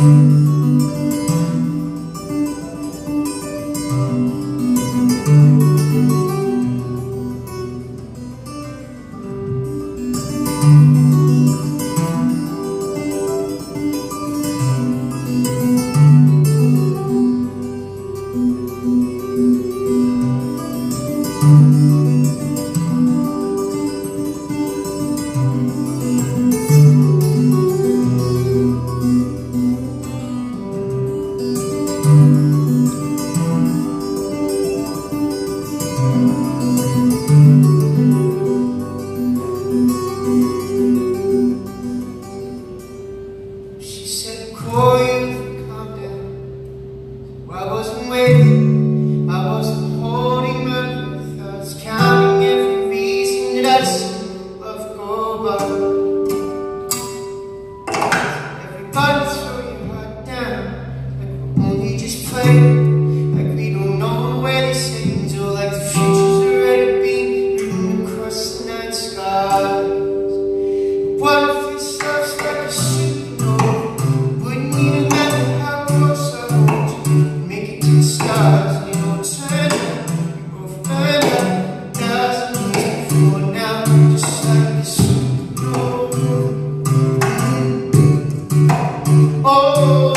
She said, "Call you, calm down." Well, I wasn't waiting, I wasn't holding my breath. I was counting every reason that I'd seen love go by. Everybody throw your heart down, like we're only just playing, like we don't know where these things or like the future's already been written across the night skies. What if this love's like a supernova? Wouldn't even matter how close I hold you. Make it to the stars and you don't turn out. You both burn out 1,000 years before now, just like a supernova. Oh,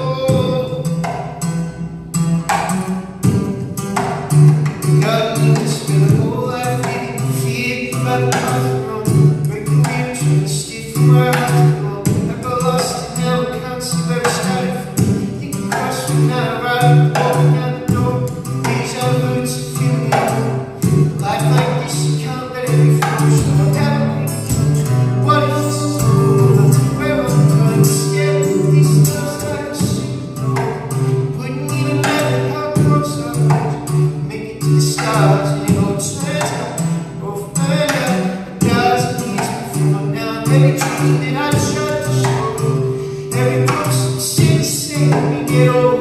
God knew this for the whole life, living fear about the path wrong. Breaking real, trying to steer from where I have to go. I got lost and now I can't see where I started from. Think across from now, right, walking out the door. These are roots of feeling alone. Life like this, you can't let it be forced. I'll never make it come. What if this is over? Where I'm going, scared of these loves like a supernova. Wouldn't even matter how close I hold you. Make it to the stars and you don't turn out. Both burn out 1,000 years before now. Every dream that I tried to show, every person see the same when we get older.